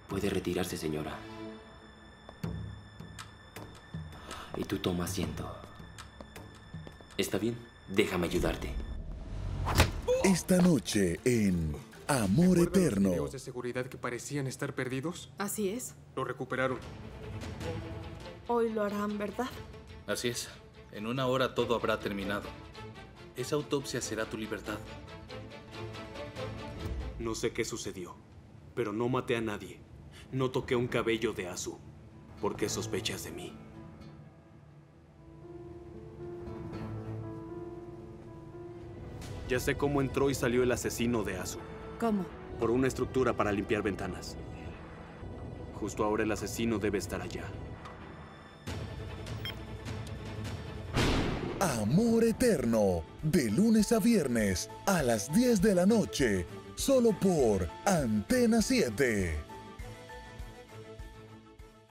Puede retirarse, señora. Y tú toma asiento. ¿Está bien? Déjame ayudarte. Esta noche en Amor ¿Recuerdan Eterno. los videos de seguridad que parecían estar perdidos? Así es. Lo recuperaron. Hoy lo harán, ¿verdad? Así es. En 1 hora todo habrá terminado. Esa autopsia será tu libertad. No sé qué sucedió, pero no maté a nadie. No toqué un cabello de Azu. ¿Por qué sospechas de mí? Ya sé cómo entró y salió el asesino de Azu. ¿Cómo? Por una estructura para limpiar ventanas. Justo ahora el asesino debe estar allá. Amor Eterno, de lunes a viernes a las 10 de la noche, solo por Antena 7.